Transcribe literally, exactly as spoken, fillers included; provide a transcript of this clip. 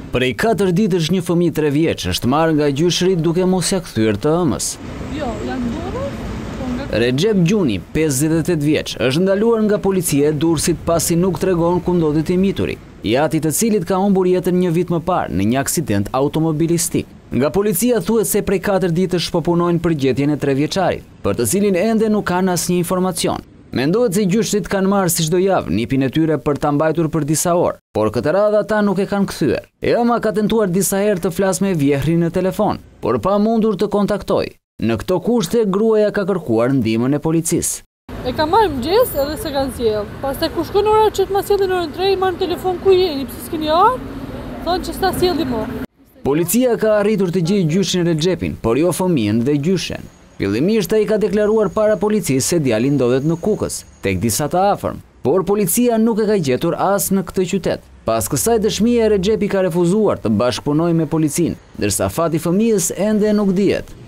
Prej katër ditësh një fëmijë tre vjeç është marrë nga gjyshërit duke mos ia kthyer të ëmës. Jo, janë burë. Recep Gjuni, pesëdhjetë e tetë vjeç, është ndaluar nga policia e Durrësit pasi nuk tregon ku ndodhet i mituri, i ati të cilit ka humbur jetën një vit më parë në një aksident automobilistik. Nga policia thuhet se prej katër ditësh po punojnë për gjetjen e tre vjeçarit, për të cilin ende nuk kanë asnjë informacion. Mendohet se gjyqësit kanë marrë si çdo javë nipin e tyre për ta mbajtur për disa orë, por këtë radhë ata nuk e kanë kthyer. Ëma ka tentuar disa herë të flasë me vjehrin në telefon, por pa mundur të kontaktojë. Në këto kushte, gruaja ka kërkuar ndihmën e policisë. E ka marrë mëngjes edhe se kanë sjell. Pastaj kur shkon ora që të ma sjellin orën tre, i marrën telefon ku jeni, pse s'keni ardhur? Thonë që s'ta sjelli më. Policia ka arritur të gjejë gjyshin Recepin, por jo fëmijën dhe gjyshen. Fillimisht ai ka deklaruar para policisë se djali ndodhet në Kukës, tek disa të afërm, por policia nuk e ka gjetur as në këtë qytet. Pas kësaj dëshmie, Recepi ka refuzuar të bashkëpunojë me policinë, ndërsa fati i fëmijës ende nuk dihet.